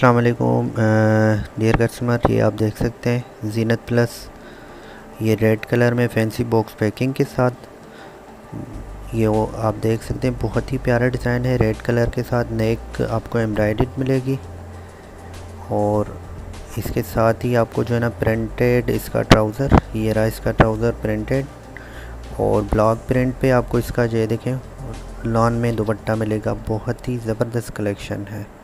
अस्सलाम वालेकुम dear customer, ये आप देख सकते हैं जीनत प्लस। ये रेड कलर में फैंसी बॉक्स पैकिंग के साथ ये वो आप देख सकते हैं, बहुत ही प्यारा डिज़ाइन है। रेड कलर के साथ नेक आपको एम्ब्रॉयडर्ड मिलेगी और इसके साथ ही आपको जो है ना प्रिंटेड इसका ट्राउज़र, ये रहा इसका ट्राउज़र प्रिंटेड और ब्लॉक प्रिंट पे आपको इसका ये देखें लॉन में दुपट्टा मिलेगा। बहुत ही ज़बरदस्त कलेक्शन है।